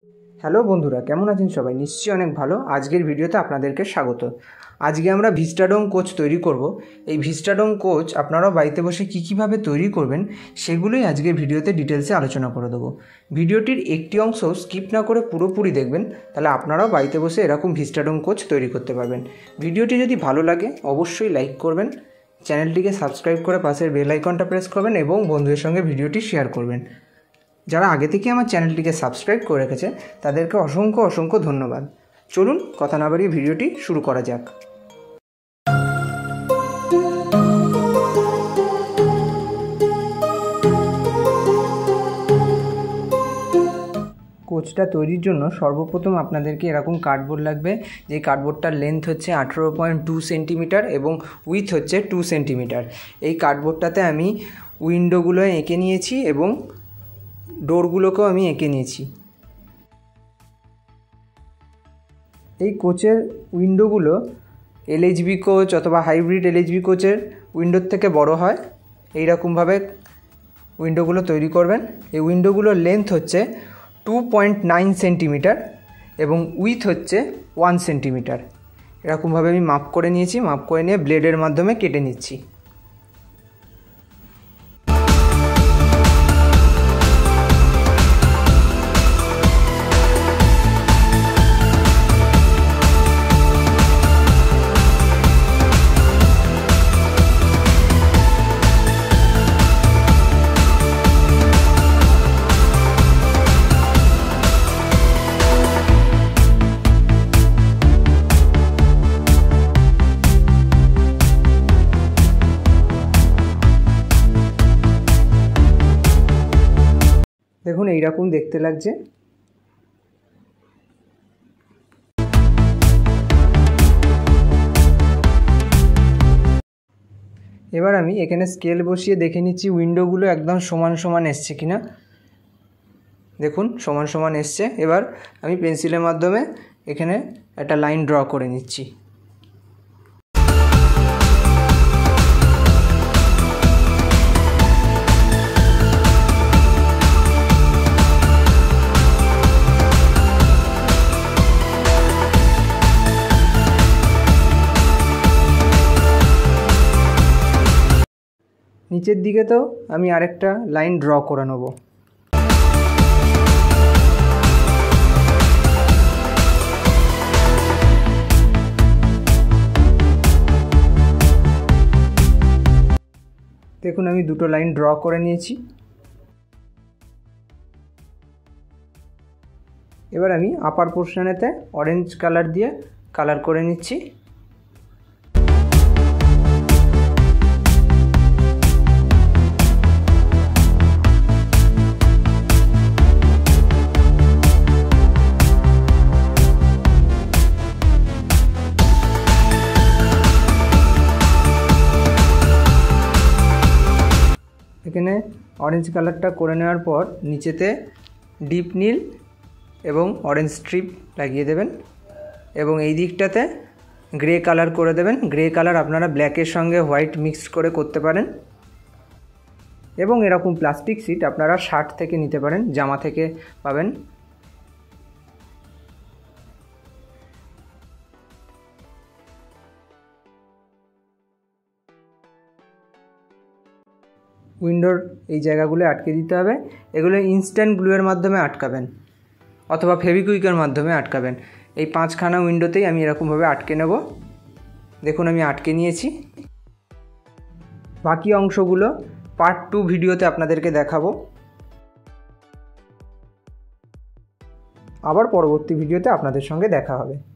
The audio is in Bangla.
হ্যালো বন্ধুরা, কেমন আছেন সবাই? নিশ্চয়ই অনেক ভালো। আজকের ভিডিওতে আপনাদেরকে স্বাগত। আজকে আমরা ভিস্টাডোম কোচ তৈরি করব। এই ভিস্টাডোম কোচ আপনারাও বাড়িতে বসে কীভাবে তৈরি করবেন সেগুলোই আজকের ভিডিওতে ডিটেলসে আলোচনা করে দেবো। ভিডিওটির একটি অংশ স্কিপ না করে পুরোপুরি দেখবেন, তাহলে আপনারাও বাড়িতে বসে এরকম ভিস্টাডোম কোচ তৈরি করতে পারবেন। ভিডিওটি যদি ভালো লাগে অবশ্যই লাইক করবেন, চ্যানেলটিকে সাবস্ক্রাইব করে পাশের বেল আইকনটা প্রেস করবেন এবং বন্ধুদের সঙ্গে ভিডিওটি শেয়ার করবেন। যারা আগে থেকে আমার চ্যানেলটিকে সাবস্ক্রাইব করে রেখেছে তাদেরকে অসংখ্য ধন্যবাদ। চলুন কথা না বাড়িয়ে ভিডিওটি শুরু করা যাক। কোচটা তৈরির জন্য সর্বপ্রথম আপনাদেরকে এরকম কার্ডবোর্ড লাগবে। যে কার্ডবোর্ডটার লেন্থ হচ্ছে 18.2 সেন্টিমিটার এবং উইথ হচ্ছে 2 সেন্টিমিটার। এই কার্ডবোর্ডটাতে আমি উইন্ডোগুলো এঁকে নিয়েছি এবং ডোরগুলোকেও আমি এঁকে নিয়েছি। এই কোচের উইন্ডোগুলো এলএইচবি কোচ অথবা হাইব্রিড এলএইচবি কোচের উইন্ডোর থেকে বড় হয়। এইরকমভাবে উইন্ডোগুলো তৈরি করবেন। এই উইন্ডোগুলোর লেন্থ হচ্ছে 2.9 সেন্টিমিটার এবং উইথ হচ্ছে 1 সেন্টিমিটার। এরকমভাবে আমি মাপ করে নিয়েছি। মাপ করে নিয়ে ব্লেডের মাধ্যমে কেটে নিচ্ছি। দেখুন এইরকম দেখতে লাগছে। এবার আমি এখানে স্কেল বসিয়ে দেখে নিচ্ছি উইন্ডোগুলো একদম সমান এসছে কিনা। দেখুন সমান এসছে। এবার আমি পেন্সিলের মাধ্যমে এখানে একটা লাইন ড্র করে নিচ্ছি। নিচের দিকে তো আমি আরেকটা লাইন ড্র করে নেব। দেখুন আমি দুটো লাইন ড্র করে নিয়েছি। এবার আমি আপার পোর্শনেতে অরেঞ্জ কালার দিয়ে কালার করে নিচ্ছি। এখানে অরেঞ্জ কালারটা করে নেওয়ার পর নিচেতে ডিপ নীল এবং অরেঞ্জ স্ট্রিপ লাগিয়ে দেবেন এবং এই দিকটাতে গ্রে কালার করে দেবেন। গ্রে কালার আপনারা ব্ল্যাকের সঙ্গে হোয়াইট মিক্স করে করতে পারেন এবং এরকম প্লাস্টিক শিট আপনারা শার্ট থেকে নিতে পারেন, জামা থেকে পাবেন। উইন্ডোর এই জায়গাগুলো আটকে দিতে হবে। এগুলো ইনস্ট্যান্ট গ্লুয়ের মাধ্যমে আটকাবেন অথবা ফেভিকুইকের মাধ্যমে আটকাবেন। এই 5খানা উইন্ডোতেই আমি এরকমভাবে আটকে নেব। দেখুন আমি আটকে নিয়েছি। বাকি অংশগুলো পার্ট 2 ভিডিওতে আপনাদেরকে দেখাবো। আবার পরবর্তী ভিডিওতে আপনাদের সঙ্গে দেখা হবে।